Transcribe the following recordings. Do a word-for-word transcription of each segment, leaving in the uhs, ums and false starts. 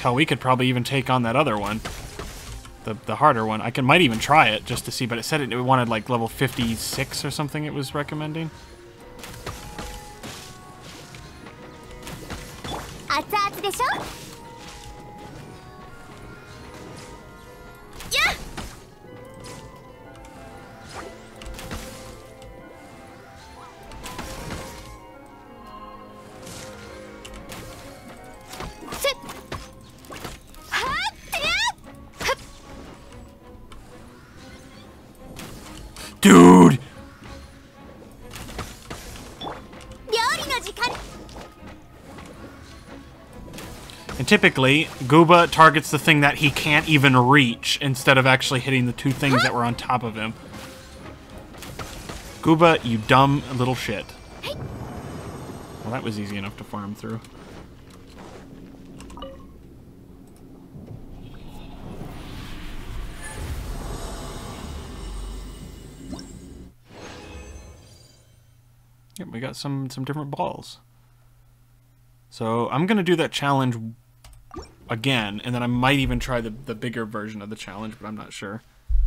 hell, we could probably even take on that other one. The, the harder one. I can might even try it just to see, but it said it, it wanted like level fifty-six or something it was recommending. Dude! And typically, Gooba targets the thing that he can't even reach instead of actually hitting the two things that were on top of him. Gooba, you dumb little shit. Well, that was easy enough to farm through. Yep, we got some some different balls. So I'm gonna do that challenge again, and then I might even try the the bigger version of the challenge, but I'm not sure.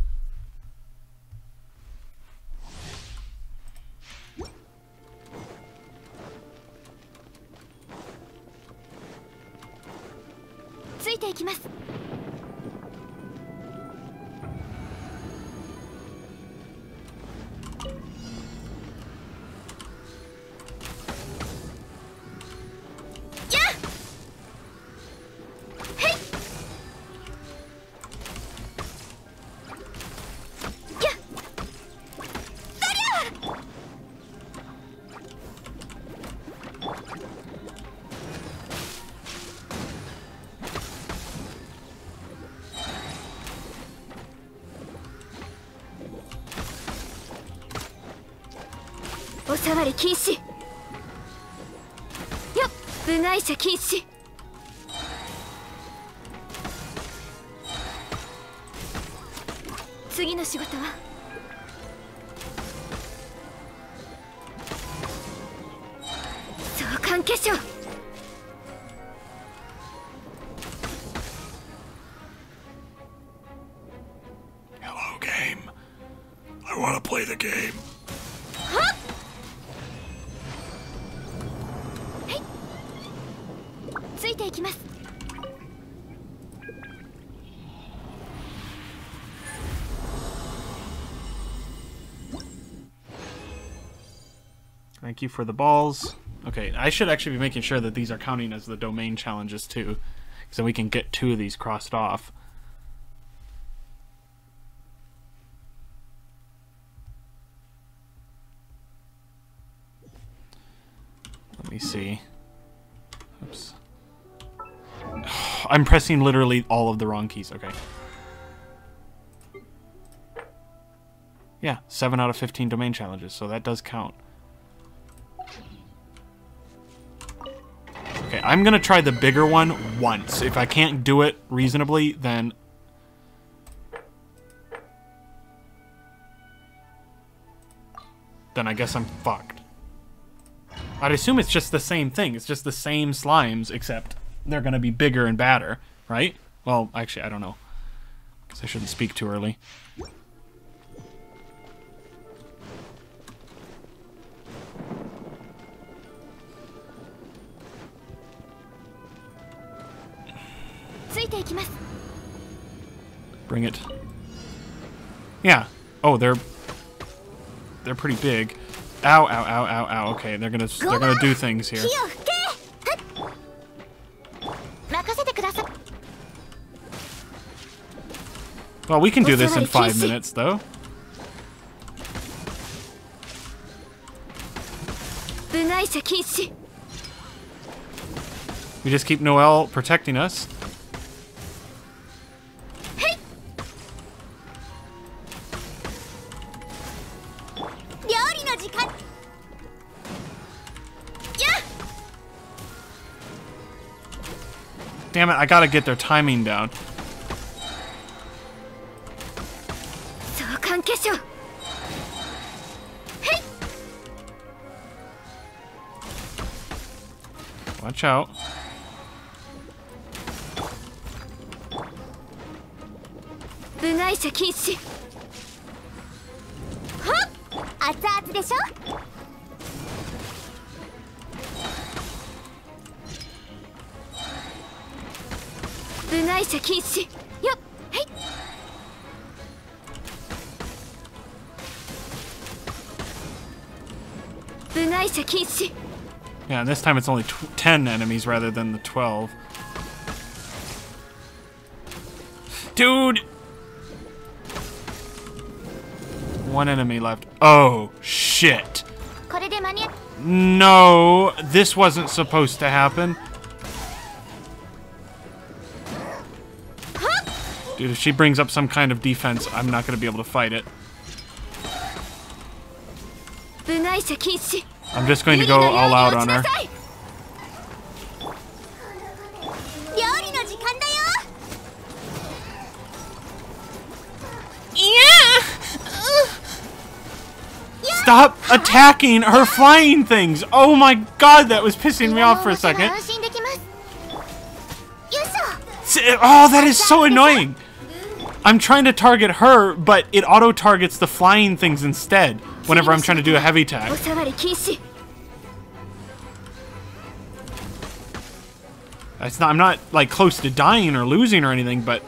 Hello, game. I want to play the game. Thank you for the balls. Okay, I should actually be making sure that these are counting as the domain challenges too, because then we can get two of these crossed off. Let me see. Oops. I'm pressing literally all of the wrong keys. Okay. Yeah, seven out of fifteen domain challenges, so that does count. Okay, I'm gonna try the bigger one once. If I can't do it reasonably, then... Then I guess I'm fucked. I'd assume it's just the same thing. It's just the same slimes, except they're gonna be bigger and badder, right? Well, actually, I don't know. Because I shouldn't speak too early. Bring it. Yeah. Oh, they're they're pretty big. Ow! Ow! Ow! Ow! Ow! Okay, they're gonna they're gonna do things here. Well, we can do this in five minutes, though. We just keep Noelle protecting us. Damn it, I gotta get their timing down. Watch out. 部外者禁止。はっ、熱々でしょ。部外者禁止。よっ、はい。部外者禁止。 Yeah, and this time it's only tw ten enemies rather than the twelve. Dude! One enemy left. Oh, shit. No, this wasn't supposed to happen. Dude, if she brings up some kind of defense, I'm not going to be able to fight it. I'm just going to go all out on her. Stop attacking her flying things! Oh my god, that was pissing me off for a second. Oh, that is so annoying! I'm trying to target her, but it auto-targets the flying things instead whenever I'm trying to do a heavy attack. It's not, I'm not, like, close to dying or losing or anything, but...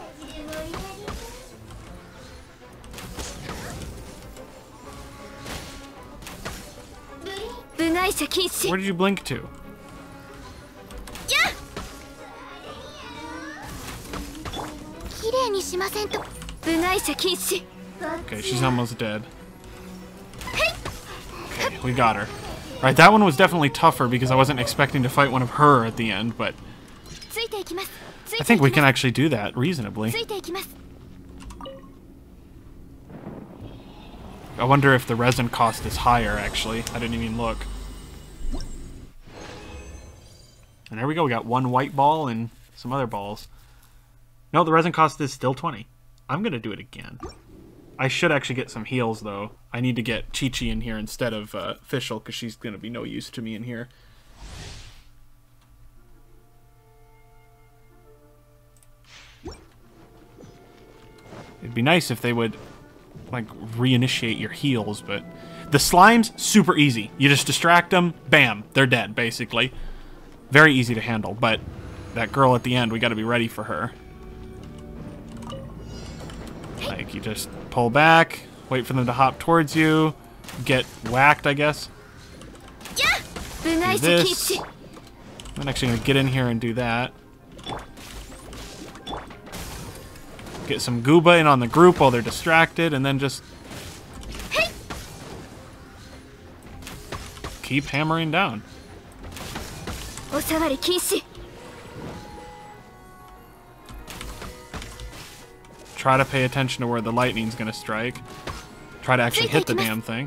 Where did you blink to? Okay, she's almost dead. Okay, we got her. Right, that one was definitely tougher because I wasn't expecting to fight one of her at the end, but... I think we can actually do that reasonably. I wonder if the resin cost is higher, actually. I didn't even look. And there we go, we got one white ball and some other balls. No, the resin cost is still twenty. I'm gonna do it again. I should actually get some heals, though. I need to get Chi-Chi in here instead of uh, Fischl, because she's gonna be no use to me in here. It'd be nice if they would, like, reinitiate your heals, but... The slimes, super easy. You just distract them, bam, they're dead, basically. Very easy to handle, but that girl at the end, we gotta be ready for her. Like, you just pull back, wait for them to hop towards you, get whacked, I guess. Do this. I'm actually gonna get in here and do that. Get some Gooba in on the group while they're distracted, and then just keep hammering down. Try to pay attention to where the lightning's gonna strike. Try to actually hit the damn thing.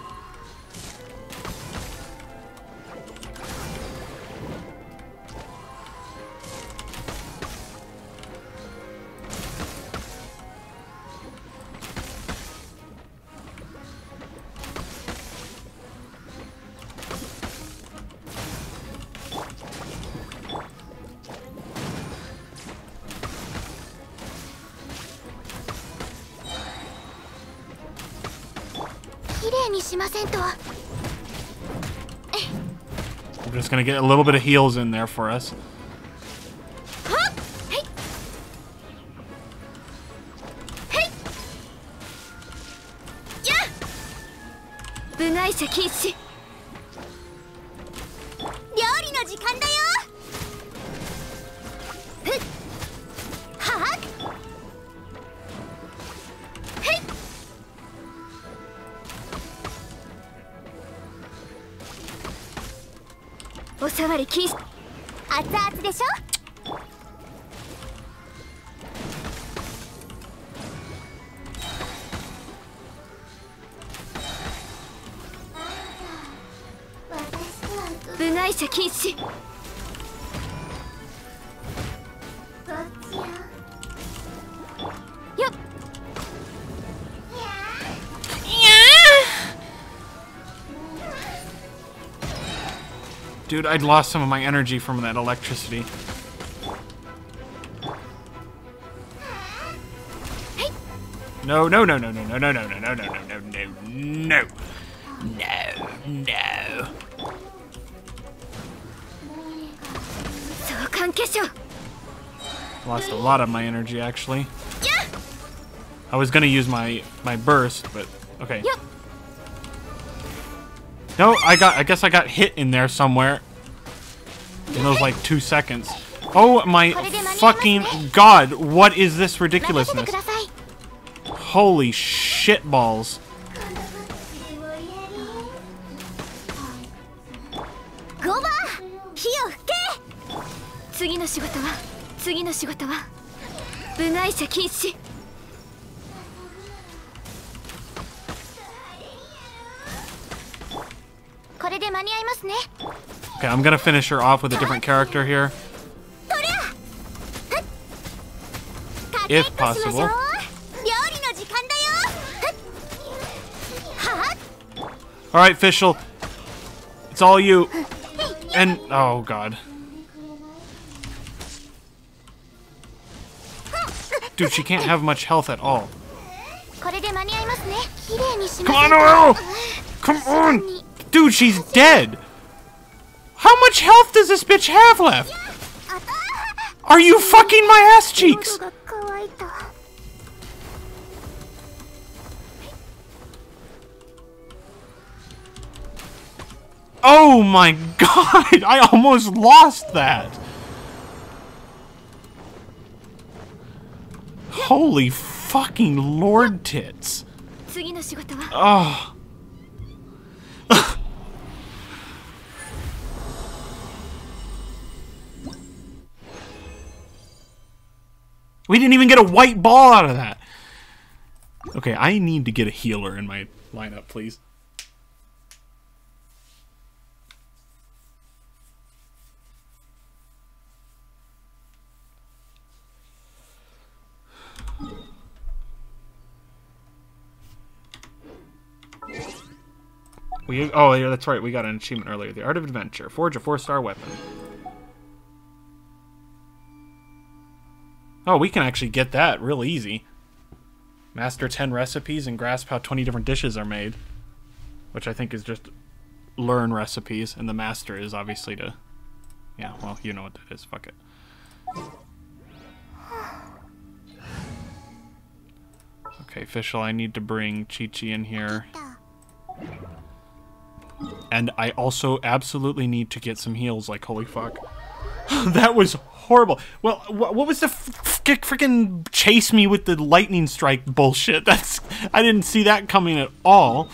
We're just gonna get a little bit of heals in there for us. Dude, I'd lost some of my energy from that electricity. No, no, no, no, no, no, no, no, no, no, no, no, no, no, no. No, no. Lost a lot of my energy, actually. I was gonna use my my burst, but okay. No, I got. I guess I got hit in there somewhere. In those like two seconds. Oh my fucking god! What is this ridiculousness? Holy shit balls! Okay, I'm gonna finish her off with a different character here. If possible. Alright, Fischl. It's all you. And, oh god. Dude, she can't have much health at all. Come on, Oil! Come on! Dude, she's dead! How much health does this bitch have left? Are you fucking my ass cheeks? Oh my god! I almost lost that! Holy fucking lord tits. Oh. We didn't even get a white ball out of that. Okay, I need to get a healer in my lineup, please. We, oh, yeah, that's right. We got an achievement earlier. The Art of Adventure. Forge a four-star weapon. Oh, we can actually get that real easy. Master ten recipes and grasp how twenty different dishes are made. Which I think is just learn recipes. And the master is obviously to... Yeah, well, you know what that is. Fuck it. Okay, Fischl, I need to bring Chi-Chi in here. And I also absolutely need to get some heals, like, holy fuck. That was horrible. Well, wh what was the freaking chase me with the lightning strike bullshit? That's... I didn't see that coming at all.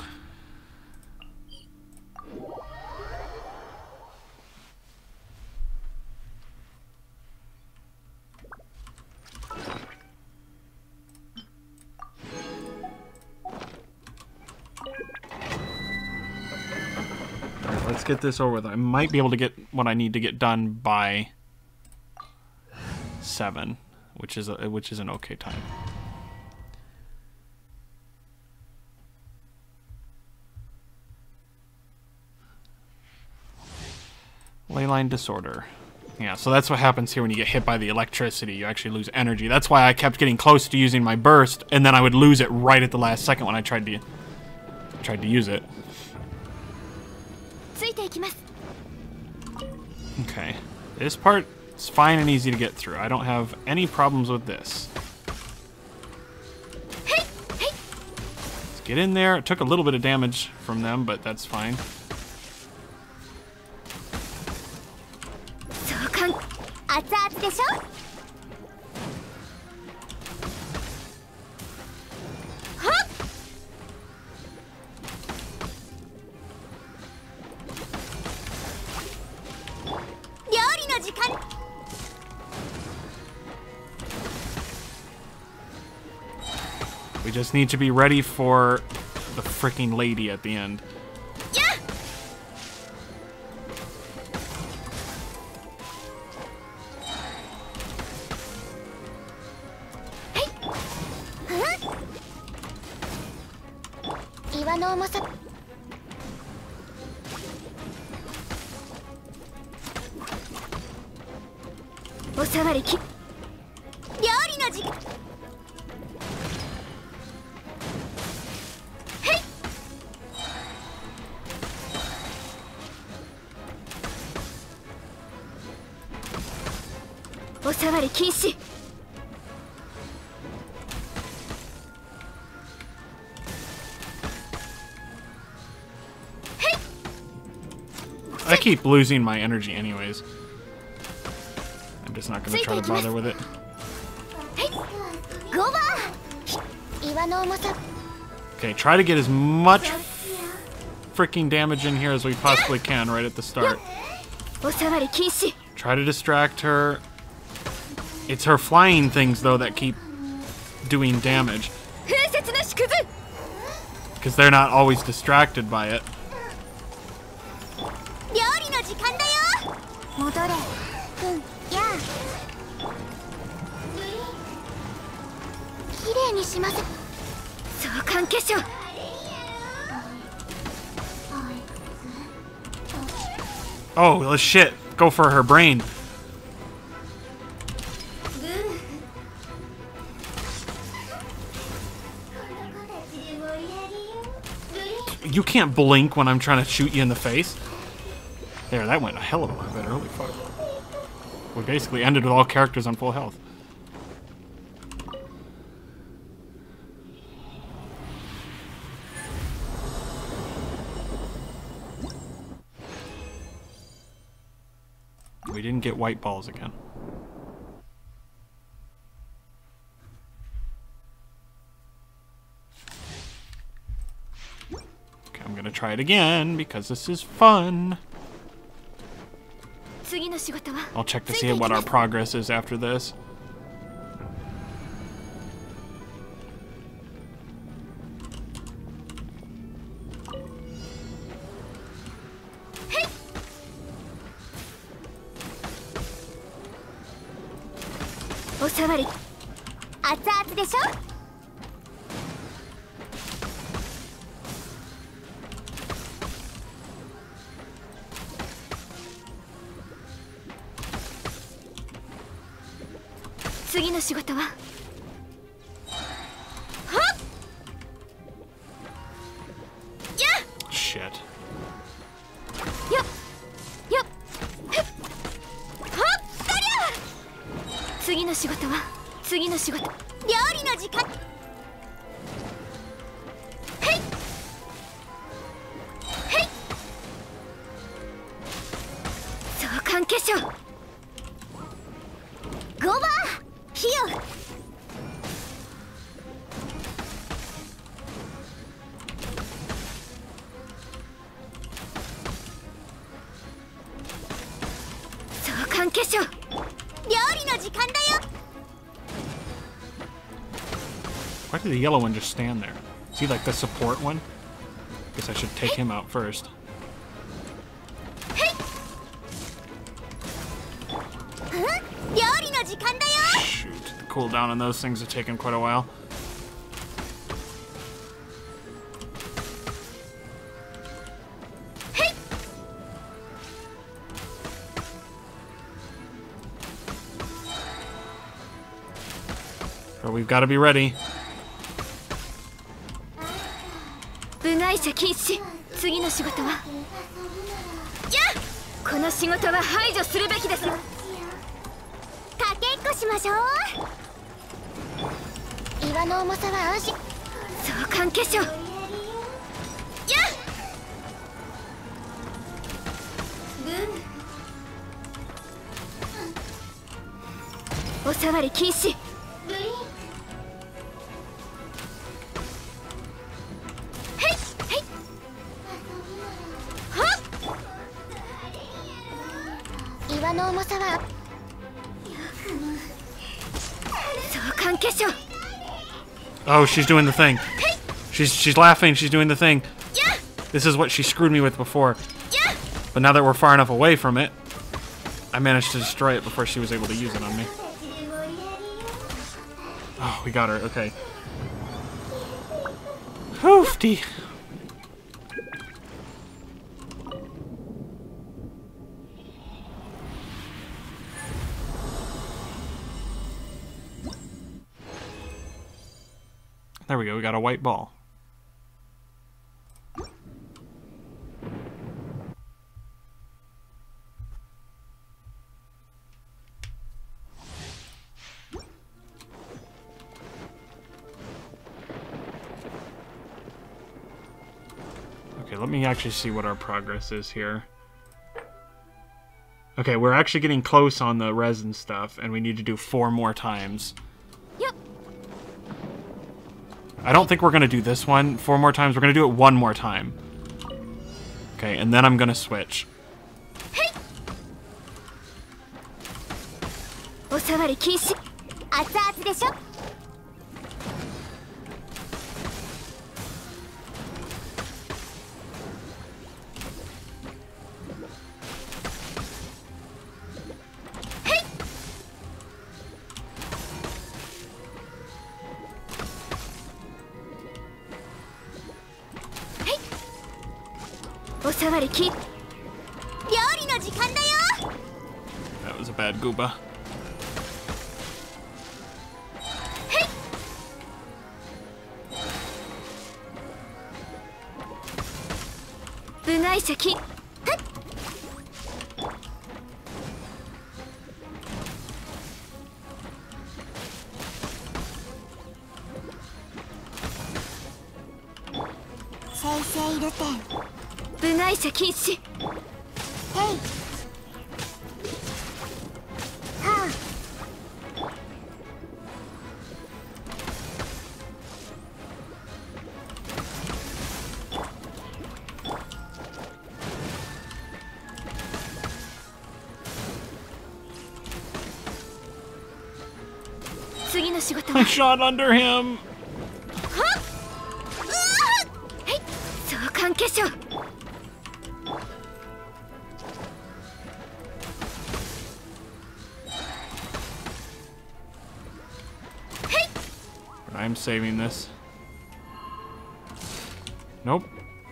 Let's get this over with. I might be able to get what I need to get done by seven, which is a, which is an okay time. Leyline disorder. Yeah, so that's what happens here when you get hit by the electricity. You actually lose energy. That's why I kept getting close to using my burst, and then I would lose it right at the last second when I tried to tried to use it. Okay, this part is fine and easy to get through. I don't have any problems with this. Let's get in there. It took a little bit of damage from them, but that's fine. We just need to be ready for the freaking lady at the end. Yeah. おさわり禁止。 I keep losing my energy anyways. I'm just not gonna try to bother with it. Okay, try to get as much freaking damage in here as we possibly can right at the start. Try to distract her. It's her flying things though that keep doing damage. Because they're not always distracted by it. Oh, well, shit. Go for her brain. You can't blink when I'm trying to shoot you in the face. There, that went a hell of a lot better. Holy fuck. We basically ended with all characters on full health. We didn't get white balls again. Okay, I'm gonna try it again because this is fun. I'll check to see what our progress is after this. Shit. Why did the yellow one just stand there? Is he like the support one? Guess I should take him out first. Shoot, the cooldown on those things have taken quite a while. But we've got to be ready. Oh, she's doing the thing. She's she's laughing, she's doing the thing. This is what she screwed me with before. But now that we're far enough away from it, I managed to destroy it before she was able to use it on me. Oh, we got her, okay. Hoofty. There we go, we got a white ball. let me actually see what our progress is here. Okay, we're actually getting close on the resin stuff, and we need to do four more times. Yep. I don't think we're going to do this one four more times. We're going to do it one more time. Okay, and then I'm going to switch. Hey. おさわり禁止。熱々でしょ。おさわりき料理の時間だよ。 That was a bad gooba. 部外者き生成ルテン部外者禁止。へい。はあ。次の仕事は。 I shot under him. はっ。うわー。はい。相関化粧。 I'm saving this. Nope.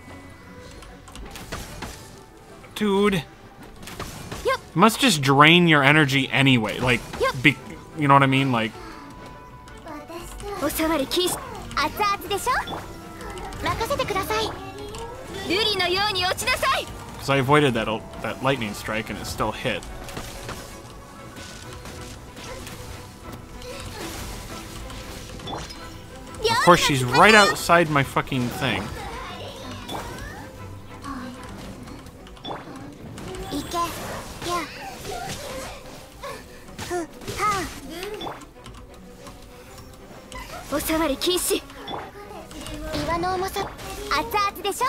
Dude. Yep. It must just drain your energy anyway. Like, yep. be, you know what I mean? Like. おさわり禁止。熱々でしょ。任せてください。瑠璃のように落ちなさい。 Because I avoided that that lightning strike and it still hit. Of course, she's right outside my fucking thing. いけ。や。ふ。はあ。おさわり禁止。岩の重さ。熱々でしょ。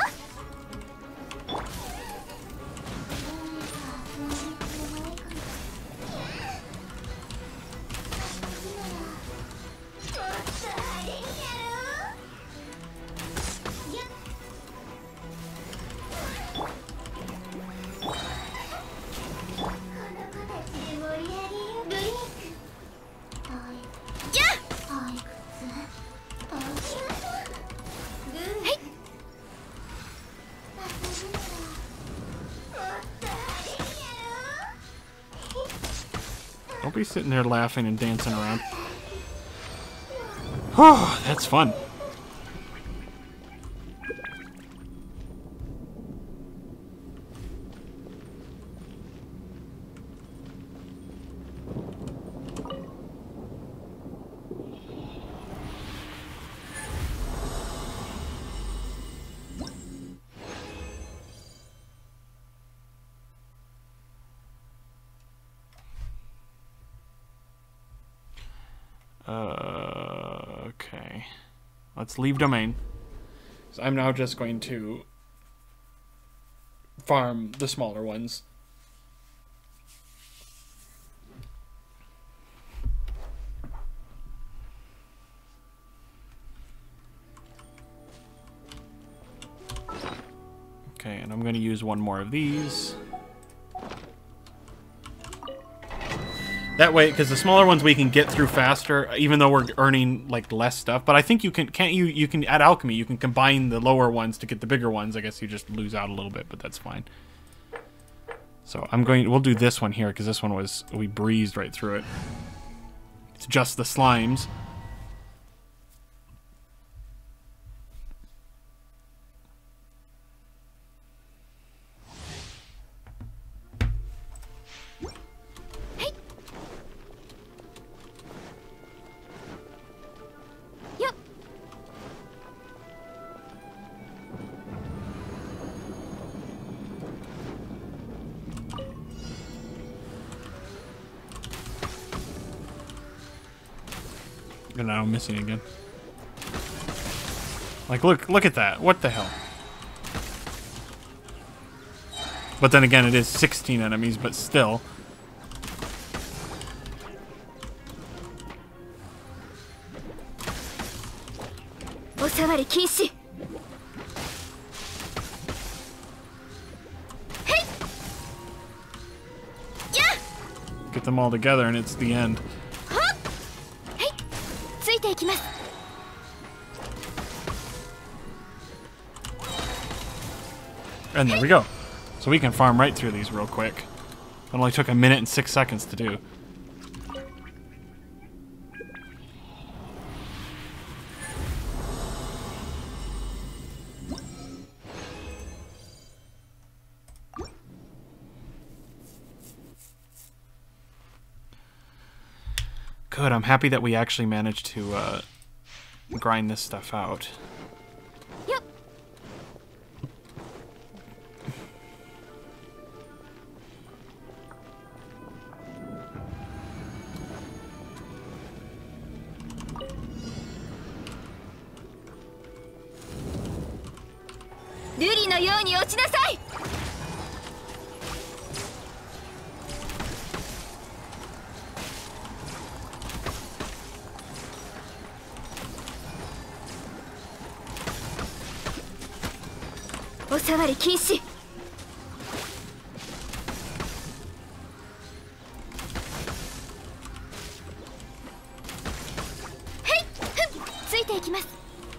Don't be sitting there laughing and dancing around. Oh, that's fun. Uh, okay. Let's leave domain. So I'm now just going to farm the smaller ones. Okay, and I'm going to use one more of these. That way, because the smaller ones we can get through faster, even though we're earning like less stuff. But I think you can, can't you? You can add alchemy. You can combine the lower ones to get the bigger ones. I guess you just lose out a little bit, but that's fine. So I'm going. We'll do this one here because this one was we breezed right through it. It's just the slimes. And now I'm missing again. Like, look, look at that. What the hell? But then again, it is sixteen enemies, but still. Get them all together and it's the end. And there we go. So we can farm right through these real quick. It only took a minute and six seconds to do. Good, I'm happy that we actually managed to uh, grind this stuff out. Yep. Lilyのように落ちなさい。おさわり禁止。はい、ついていきます。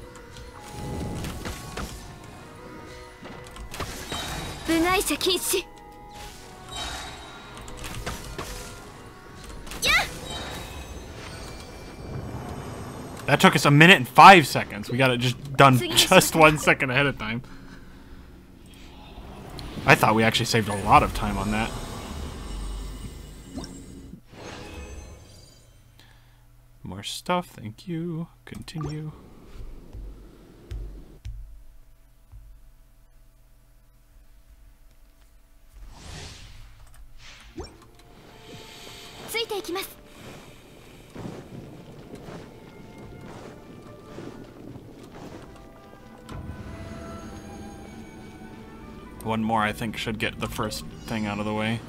部外者禁止。 That took us a minute and five seconds. We got it just done just one second ahead of time. I thought we actually saved a lot of time on that. More stuff, thank you. Continue. One more, I think, should get the first thing out of the way.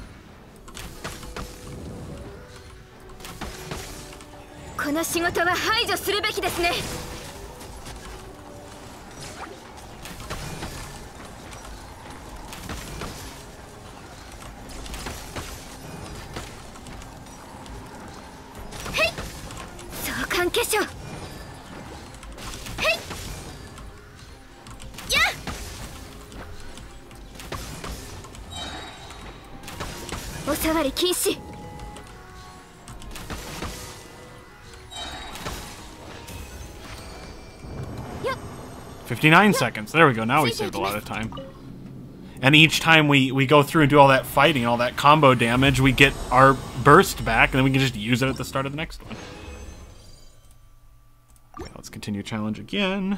fifty-nine seconds. There we go. Now we saved a lot of time. And each time we, we go through and do all that fighting, all that combo damage, we get our burst back, and then we can just use it at the start of the next one. Okay, let's continue challenge again.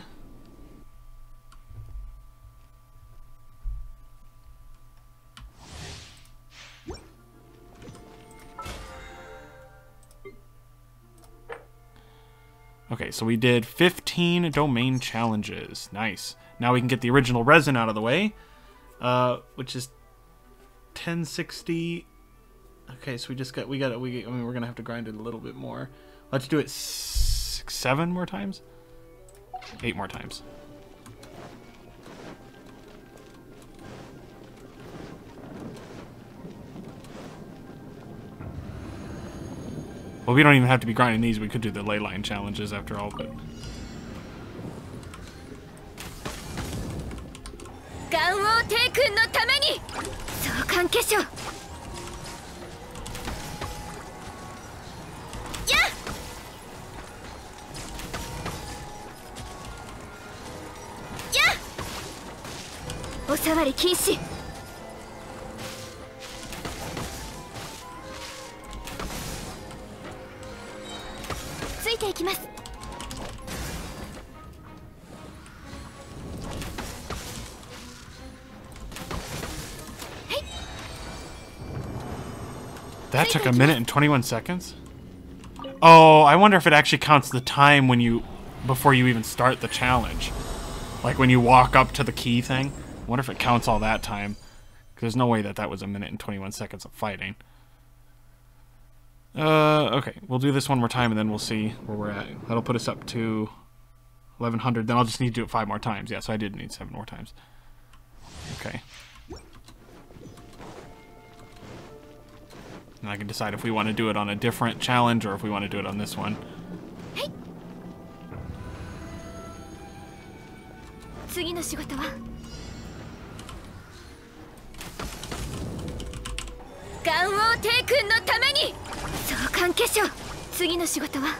Okay, so we did fifteen domain challenges. Nice. Now we can get the original resin out of the way, uh, which is ten sixty. Okay, so we just got we got we. I mean, we're gonna have to grind it a little bit more. Let's do it six, seven more times, eight more times. Well, we don't even have to be grinding these. We could do the ley line challenges after all, but... That took a minute and twenty-one seconds? Oh, I wonder if it actually counts the time when you... before you even start the challenge. Like when you walk up to the key thing. I wonder if it counts all that time. Because there's no way that that was a minute and twenty-one seconds of fighting. Uh, okay. We'll do this one more time and then we'll see where we're at. That'll put us up to eleven hundred. Then I'll just need to do it five more times. Yeah, so I did need seven more times. Okay. And I can decide if we want to do it on a different challenge or if we want to do it on this one. Hey. 次の仕事は元王帝君のために召喚化粧次の仕事は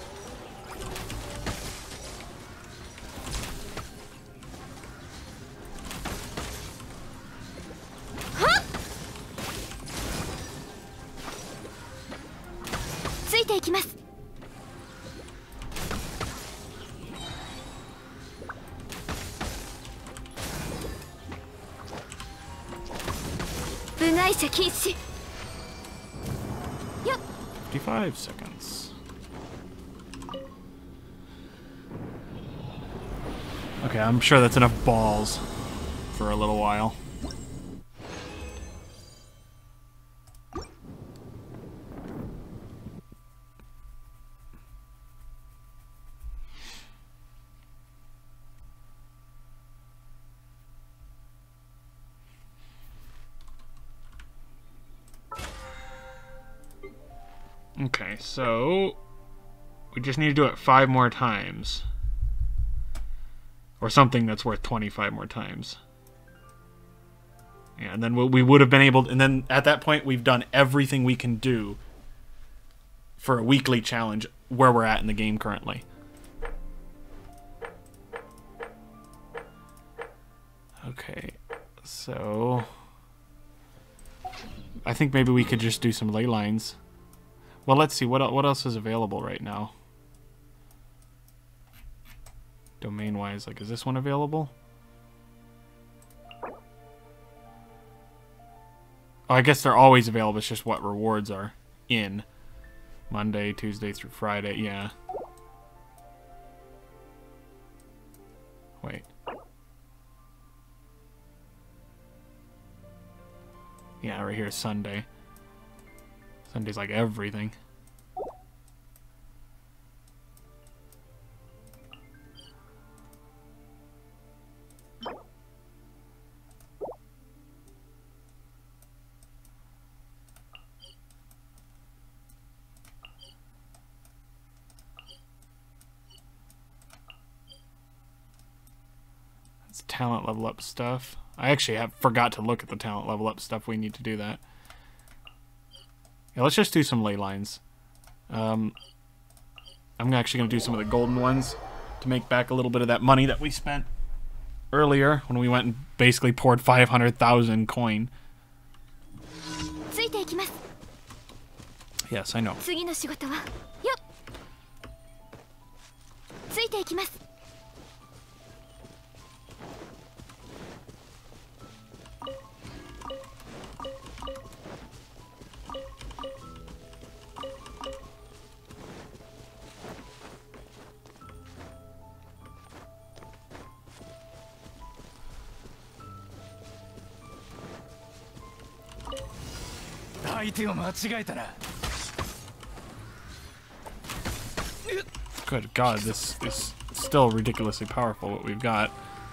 はっついていきます部外者禁止 fifty-five seconds. Okay, I'm sure that's enough balls for a little while. Okay, so we just need to do it five more times. Or something that's worth twenty-five more times. Yeah, and then we would have been able to, and then at that point we've done everything we can do for a weekly challenge where we're at in the game currently. Okay, so I think maybe we could just do some ley lines. Well, let's see. What, what else is available right now? Domain-wise, like, is this one available? Oh, I guess they're always available. It's just what rewards are in. Monday, Tuesday through Friday. Yeah. Wait. Yeah, right here, Sunday. Sunday's like everything. That's talent level up stuff. I actually have forgot to look at the talent level up stuff. We need to do that. Yeah, let's just do some ley lines. Um, I'm actually going to do some of the golden ones to make back a little bit of that money that we spent earlier when we went and basically poured five hundred thousand coin. Yes, I know. Good God, this is still ridiculously powerful, what we've got.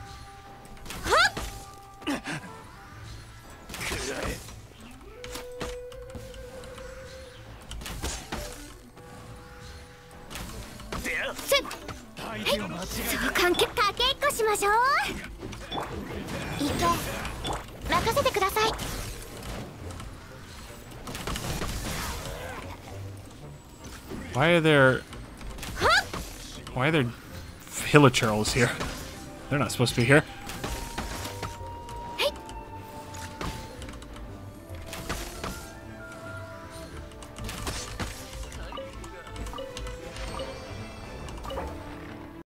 Why are there... Why are there hilichurls here? They're not supposed to be here.